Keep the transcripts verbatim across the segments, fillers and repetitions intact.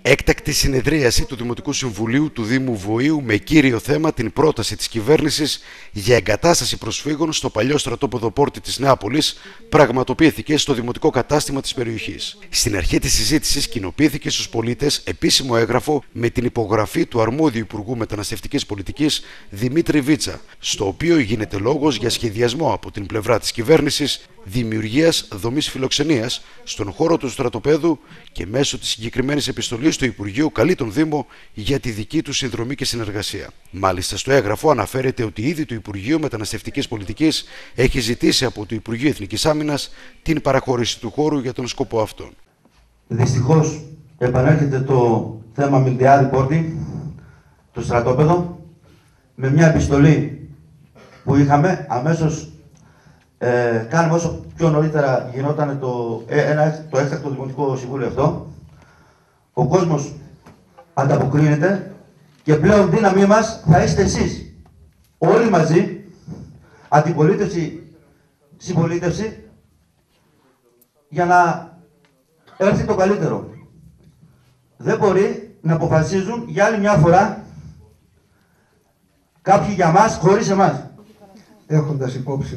Έκτακτη συνεδρίαση του Δημοτικού Συμβουλίου του Δήμου Βοήου με κύριο θέμα την πρόταση της κυβέρνησης για εγκατάσταση προσφύγων στο παλιό στρατόπεδο Πόρτη της Νεάπολης πραγματοποιήθηκε στο δημοτικό κατάστημα της περιοχής. Στην αρχή της συζήτησης κοινοποιήθηκε στους πολίτες επίσημο έγγραφο με την υπογραφή του αρμόδιου Υπουργού Μεταναστευτικής Πολιτικής Δημήτρη Βίτσα, στο οποίο γίνεται λόγος για σχεδιασμό από την πλευρά της κυβέρνησης δημιουργίας δομής φιλοξενίας στον χώρο του στρατοπέδου και μέσω της συγκεκριμένης επιστολής του Υπουργείου καλεί τον Δήμο για τη δική του συνδρομή και συνεργασία. Μάλιστα, στο έγγραφο αναφέρεται ότι ήδη το Υπουργείο Μεταναστευτικής Πολιτικής έχει ζητήσει από το Υπουργείο Εθνικής Άμυνας την παραχώρηση του χώρου για τον σκοπό αυτόν. Δυστυχώς επανέρχεται το θέμα Μιλτιάδη Πόρτη, το στρατόπεδο, με μια επιστολή που είχαμε αμέσως. Ε, κάνουμε όσο πιο νωρίτερα γινόταν το, ε, ένα, το έκτακτο Δημοτικό Συμβούλιο αυτό. Ο κόσμος ανταποκρίνεται και πλέον δύναμή μας θα είστε εσείς. Όλοι μαζί, αντιπολίτευση, συμπολίτευση, για να έρθει το καλύτερο. Δεν μπορεί να αποφασίζουν για άλλη μια φορά κάποιοι για μας χωρίς εμάς. Έχοντας υπόψη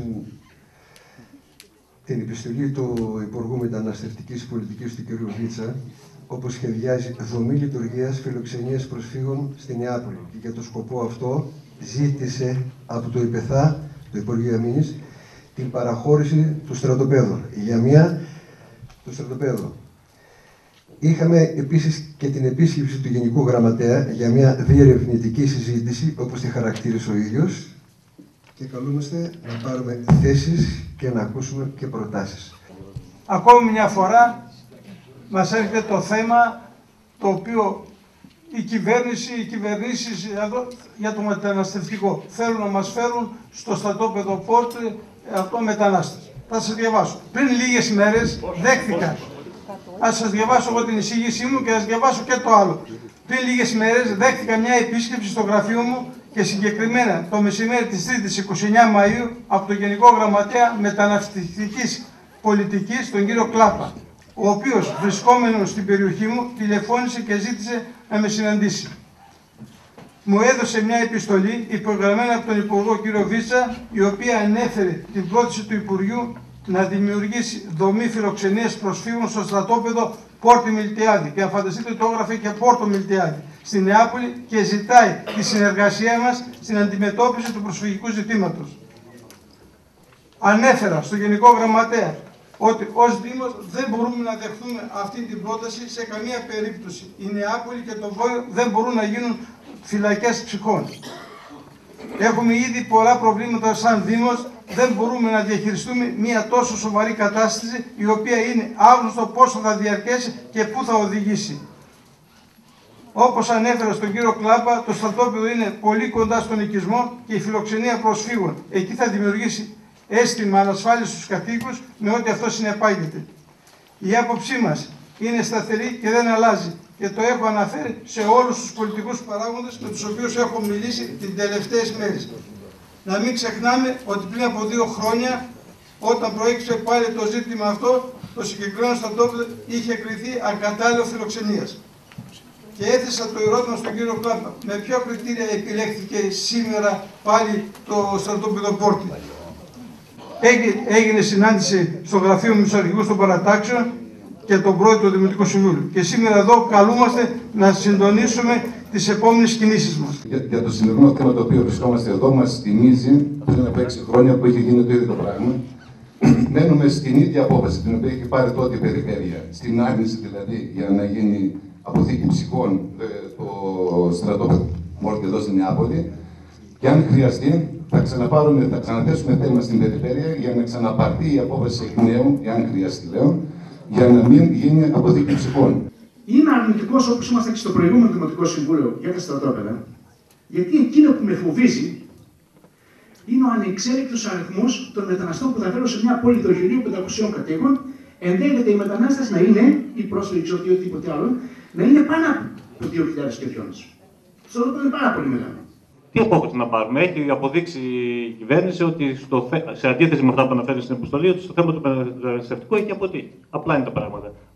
την επιστολή του Υπουργού Μεταναστευτικής Πολιτικής του κ. Βίτσα, όπως σχεδιάζει δομή λειτουργίας φιλοξενίας προσφύγων στη Νεάπολη. Και για το σκοπό αυτό ζήτησε από το ΙΠΕΘΑ, το Υπουργείο Αμήνης, την παραχώρηση του στρατοπέδου. Για μια του στρατοπέδου. Είχαμε επίσης και την επίσκεψη του Γενικού Γραμματέα για μια διερευνητική συζήτηση, όπως τη χαρακτήρισε ο ίδιος, και καλούμαστε να πάρουμε θέσεις και να ακούσουμε και προτάσεις. Ακόμη μια φορά μας έρχεται το θέμα το οποίο η κυβέρνηση, οι κυβερνήσεις για το μεταναστευτικό θέλουν να μας φέρουν στο στρατόπεδο Πόρτη αυτό μετανάστες. Θα σας διαβάσω. Πριν λίγες μέρες δέχθηκα. Ας σας διαβάσω εγώ την εισήγησή μου και θα σας διαβάσω και το άλλο. Πριν λίγες μέρες δέχτηκα μια επίσκεψη στο γραφείο μου και συγκεκριμένα το μεσημέρι της Τρίτης είκοσι εννέα Μαΐου από τον Γενικό Γραμματέα Μεταναστευτικής Πολιτικής, τον κύριο Κλάπα, ο οποίος βρισκόμενος στην περιοχή μου τηλεφώνησε και ζήτησε να με συναντήσει. Μου έδωσε μια επιστολή υπογραμμένη από τον Υπουργό κύριο Βίτσα, η οποία ανέφερε την πρόταση του Υπουργείου να δημιουργήσει δομή φιλοξενίας προσφύγων στο στρατόπεδο Πόρτη Μιλτιάδη. Και αν φανταστείτε, το έγραφε και Πόρτο Μιλτιάδη στη Νεάπολη και ζητάει τη συνεργασία μας στην αντιμετώπιση του προσφυγικού ζητήματος. Ανέφερα στο Γενικό Γραμματέα ότι ως Δήμος δεν μπορούμε να δεχθούμε αυτή την πρόταση σε καμία περίπτωση. Η Νεάπολη και το Βόιο δεν μπορούν να γίνουν φυλακές ψυχών. Έχουμε ήδη πολλά προβλήματα σαν Δήμος, δεν μπορούμε να διαχειριστούμε μια τόσο σοβαρή κατάσταση, η οποία είναι άγνωστο πόσο θα διαρκέσει και πού θα οδηγήσει. Όπως ανέφερα στον κύριο Κλάπα, το στρατόπεδο είναι πολύ κοντά στον οικισμό και η φιλοξενία προσφύγων εκεί θα δημιουργήσει αίσθημα ανασφάλειας στους κατοίκους με ό,τι αυτό συνεπάγεται. Η άποψή μας είναι σταθερή και δεν αλλάζει και το έχω αναφέρει σε όλους τους πολιτικούς παράγοντες με τους οποίους έχω μιλήσει τις τελευταίες μέρες. Να μην ξεχνάμε ότι πριν από δύο χρόνια, όταν προέκυψε πάλι το ζήτημα αυτό, το συγκεκριμένο στρατόπεδο είχε κριθεί ακατάλληλο φιλοξενίας. Και έθεσα το ερώτημα στον κύριο Κλάπα, με ποια κριτήρια επιλέχθηκε σήμερα πάλι το στρατόπεδο Πόρτη. Έγινε συνάντηση στο γραφείο μου στους αρχηγούς των παρατάξεων και τον πρόεδρο του Δημοτικού Συμβούλου. Και σήμερα εδώ καλούμαστε να συντονίσουμε τις επόμενες κινήσεις μας. Για, για το σημερινό θέμα το οποίο βρισκόμαστε εδώ, μας θυμίζει πριν από έξι χρόνια που είχε γίνει το ίδιο το πράγμα. Μένουμε στην ίδια απόφαση την οποία έχει πάρει τότε η Περιφέρεια. Στην άρνηση δηλαδή για να γίνει αποθήκη ψυχών το στρατόπεδο Πόρτη εδώ στην Νεάπολη. Και αν χρειαστεί, θα ξαναπάρουμε, θα ξαναθέσουμε θέμα στην Περιφέρεια για να ξαναπαρθεί η απόφαση εκ νέου, εάν χρειαστεί λέω, για να μην γίνει αποθήκη ψυχών. Είμαι αρνητικός, όπως ήμασταν και στο προηγούμενο Δημοτικό Συμβούλιο για τα στρατόπεδα, γιατί εκείνο που με φοβίζει είναι ο ανεξέλεγκτος αριθμός των μεταναστών που θα φέρουν σε μια πόλη των χιλίων πεντακοσίων κατοίκων. Ενδέχεται οι μετανάστες να είναι, ή πρόσφυγες ή οτιδήποτε άλλο, να είναι πάνω από δύο χιλιάδες και δυόμισι. Το στρατόπεδο είναι πάρα πολύ μεγάλο. Τι απόκριση να πάρουμε? Έχει αποδείξει η κυβέρνηση ότι στο, σε αντίθεση με αυτά που αναφέρει στην αποστολή, ότι στο θέμα του μεταναστευτικού έχει αποτύχει. Απλά είναι τα πράγματα.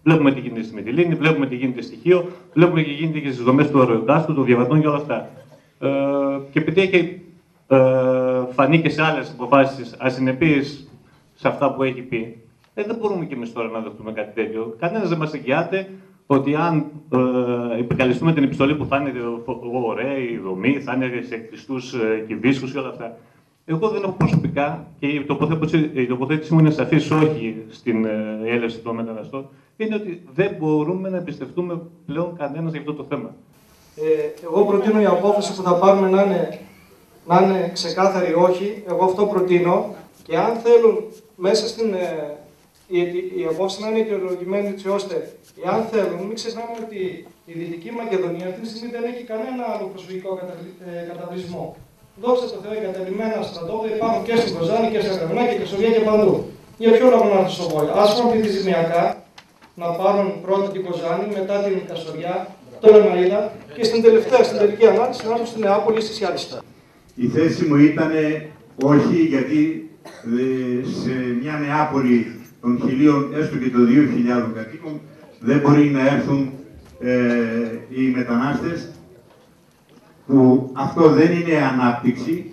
Βλέπουμε τι γίνεται στη Μυτιλήνη, βλέπουμε τι γίνεται στη Χίο, βλέπουμε τι γίνεται και στις δομές του αεροκάστρου, των διαβατών και όλα αυτά. Ε, και επειδή έχει ε, φανεί και σε άλλες αποφάσεις ασυνεπείς σε αυτά που έχει πει, ε, δεν μπορούμε κι εμείς τώρα να δεχτούμε κάτι τέτοιο. Κανένας δεν μας εγγυάται ότι αν ε, επικαλεστούμε την επιστολή που θα είναι ωραία η δομή, θα είναι σε κλειστούς ε, κυβίσκους και όλα αυτά. Εγώ δεν έχω προσωπικά, και η τοποθέτηση, η τοποθέτηση μου είναι σαφής, όχι στην ε, έλευση των μεταναστών, είναι ότι δεν μπορούμε να εμπιστευτούμε πλέον κανένας για αυτό το θέμα. Ε, εγώ προτείνω η απόφαση που θα πάρουμε να είναι, να είναι ξεκάθαρη όχι. Εγώ αυτό προτείνω, και αν θέλουν μέσα στην ε, η, η απόφαση να είναι αιτιολογημένη, έτσι ώστε, εάν θέλουν, μην ξεχνάμε ότι η Δυτική Μακεδονία αυτή τη στιγμή δεν έχει κανένα άλλο προσφυγικό καταβλισμό. Δόξα τω Θεώ, εγκαταλειμμένα στρατόπεδα υπάρχουν και στην Κοζάνη και στα Καβινά και Κεσοβιά και παντού. Για ποιο λόγο να έρθουν στο Βόλιο? Ας πούμε πληθυσμιακά να πάρουν πρώτα την Κοζάνη, μετά την Καστοριά, τον Λεμαΐδα και στην τελευταία, στην τελική ανάλυση να έρθουν στην Νεάπολη ή στη Σιάλιστα. Η θέση μου ήταν όχι, γιατί σε μια Νεάπολη των χιλίων, έστω και των δύο χιλιάδων κατοίκων, δεν μπορεί να έρθουν ε, οι μετανάστες, που αυτό δεν είναι ανάπτυξη,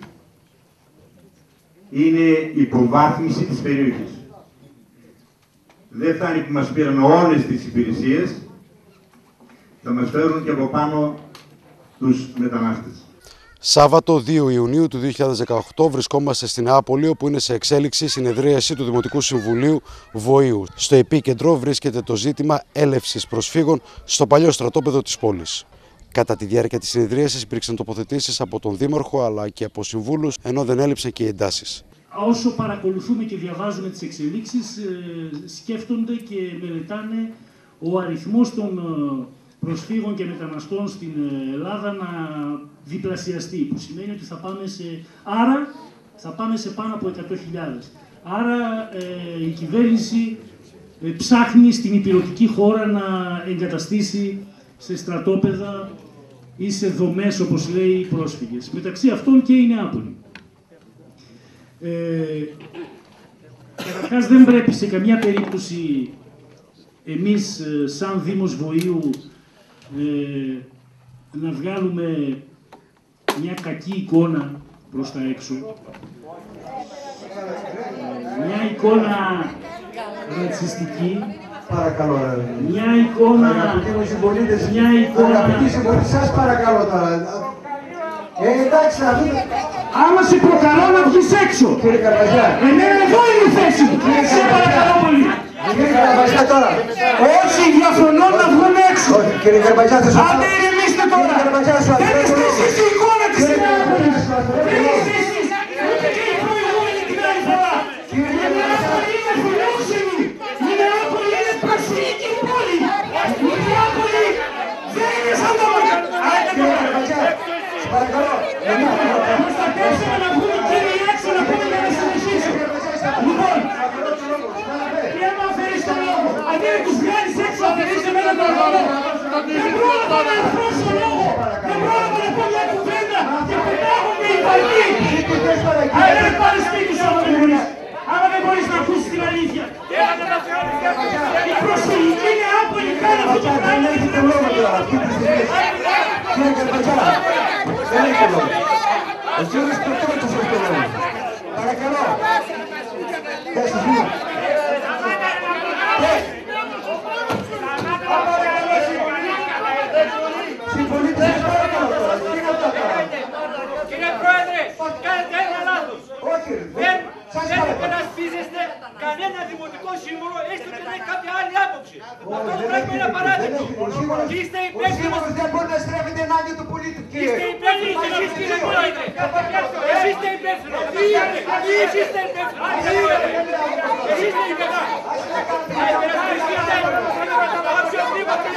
είναι υποβάθμιση της περιοχής. Δεν φτάνει που μας πήραν όλες τις υπηρεσίες, θα μας φέρουν και από πάνω τους μετανάστες. Σάββατο δύο Ιουνίου του δύο χιλιάδες δεκαοκτώ βρισκόμαστε στην Νεάπολη, όπου είναι σε εξέλιξη συνεδρίαση του Δημοτικού Συμβουλίου Βοήου. Στο επίκεντρο βρίσκεται το ζήτημα έλευσης προσφύγων στο παλιό στρατόπεδο της πόλης. Κατά τη διάρκεια της συνεδρίασης υπήρξαν τοποθετήσεις από τον Δήμαρχο αλλά και από συμβούλους, ενώ δεν έλειψαν και οι εντάσεις. Όσο παρακολουθούμε και διαβάζουμε τις εξελίξεις, σκέφτονται και μελετάνε ο αριθμός των προσφύγων και μεταναστών στην Ελλάδα να διπλασιαστεί, που σημαίνει ότι θα πάμε σε, άρα, θα πάμε σε πάνω από εκατό χιλιάδες. Άρα ε, η κυβέρνηση ε, ψάχνει στην υπηρετική χώρα να εγκαταστήσει σε στρατόπεδα ή σε δομές, όπως λέει, οι πρόσφυγες. Μεταξύ αυτών και η Νεάπολη. Ε, Καταρχάς δεν πρέπει σε καμιά περίπτωση εμείς σαν Δήμος Βοήου ε, να βγάλουμε μια κακή εικόνα προς τα έξω. Μια εικόνα ρατσιστική. Παρακαλώ, ρε. Μια εικόνα... Αγαπητοί μου συμπολίτες, μια εικόνα... αγαπητοί συμπολίτες, σας παρακαλώ τώρα. Ε, εντάξει, να δούμε. Άμα σε προκαλώ να βγεις έξω. Κύριε Καρβαζιά. Εμένα εδώ είναι η θέση μου. Σε παρακαλώ πολύ. Κύριε Καρβαζιά τώρα. Όσοι διαφωνώ να βγουν έξω. Όχι, κύριε Καρβαζιά, θα σου πω. Άντε ηρεμήστε τώρα. Κύριε Καρβαζιά, σου δεν είστε εσείς η εικόνα της Νεάπολης. Δεν είστε εσείς. Ούτε και οι προηγούμενοι την άλλη φορά. Η Νεάπολη είναι φιλόξενη. Η Νεάπολη είναι προσφυγική πόλη. Η Νεάπολη δεν είναι σαν το Μαγκά. Άντε τώρα. Παρακαλώ. Προστατεύσουμε να βγουν κύριοι έξω να πούμε για να συνεχίσουμε. Λοιπόν, και άμα αφαιρείς τον λόγο, αντί να τους βγάλεις έξω, αφαιρείς εμένα τον λόγο. Δεν πρόλαβα να αφρώσω λόγο. Δεν πρόλαβα να πω μια κουβέντα και πετάγονται οι παλιοί. Άρα δεν πάρεις σπίτι σου άμα δεν μπορείς. Άμα δεν μπορείς να ακούσεις την αλήθεια. Η προσφυγική Νεάπολη κάνει αυτό το πράγμα. Κύριε Καρβαζιά, δεν έχετε λόγο. Ο κύριος Πρωτότος έχει το λόγο. Παρακαλώ. Πες τους μία. Συμπολίτες, σας παρακαλώ τώρα. Τι είναι αυτά τώρα? Κύριε Πρόεδρε, κάνετε ένα λάθος. Όχι, Δεν σας δεν παρακαλώ. υπερασπίζεστε κανένα δημοτικό σύμβολο, έστω και να έχει κάποια άλλη άποψη. Αυτό το δεν πράγμα έχει- είναι απαράδεκτο. δεν έχει- ο σύμβολος- Είστε Ο υπεύθυνος. σύμβολος δεν μπορεί να στρέφεται ενάντια του πολίτη, κύριε. Είστε υπεύθυνος εσείς, κύριε Πρόεδρε. Εσείς είστε υπεύθυνος. Εσείς είστε υπεύθυνος. Εσείς είστε υπεύθυνος. Να υπερασπιστείτε οποιοδήποτε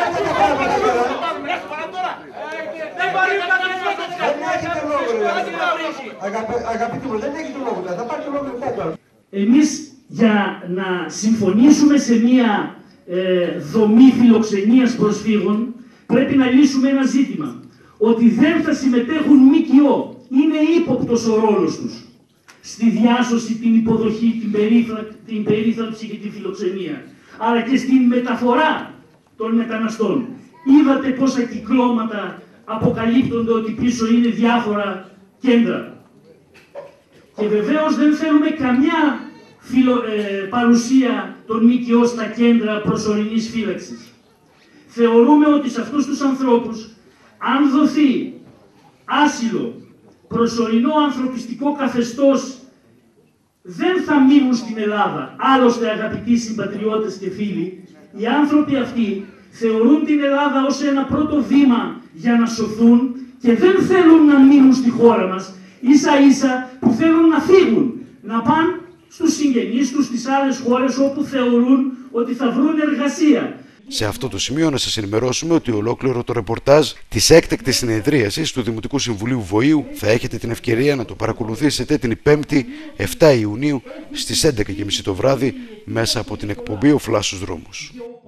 δεν μπορεί να Δεν έχετε λόγο, ρε. Αγαπη- Αγαπητοί μου, δεν έχετε λόγο. Θα πάρει το λόγο μετά τώρα. Εμείς για να συμφωνήσουμε σε μια ε, δομή φιλοξενίας προσφύγων πρέπει να λύσουμε ένα ζήτημα. Ότι δεν θα συμμετέχουν ΜΚΟ. Είναι ύποπτος ο ρόλος τους στη διάσωση, την υποδοχή, την, περίθα, την περίθαλψη και τη φιλοξενία. αλλά και στην μεταφορά των μεταναστών. Είδατε πόσα κυκλώματα αποκαλύπτονται ότι πίσω είναι διάφορα κέντρα. Και βεβαίως δεν θέλουμε καμιά φιλο, ε, παρουσία των ΜΚΟ στα κέντρα προσωρινής φύλαξης. Θεωρούμε ότι σε αυτούς τους ανθρώπους, αν δοθεί άσυλο, προσωρινό ανθρωπιστικό καθεστώς, δεν θα μείνουν στην Ελλάδα. Άλλωστε, αγαπητοί συμπατριώτες και φίλοι, οι άνθρωποι αυτοί θεωρούν την Ελλάδα ως ένα πρώτο βήμα για να σωθούν και δεν θέλουν να μείνουν στη χώρα μας, ίσα ίσα που θέλουν να φύγουν, να πάνε στους συγγενείς τους στις άλλες χώρες όπου θεωρούν ότι θα βρουν εργασία. Σε αυτό το σημείο να σας ενημερώσουμε ότι ολόκληρο το ρεπορτάζ της έκτακτης συνεδρίασης του Δημοτικού Συμβουλίου Βοήου θα έχετε την ευκαιρία να το παρακολουθήσετε την Πέμπτη επτά Ιουνίου στις έντεκα και μισή το βράδυ μέσα από την εκπομπή «Ο Φλάς στους δρόμους».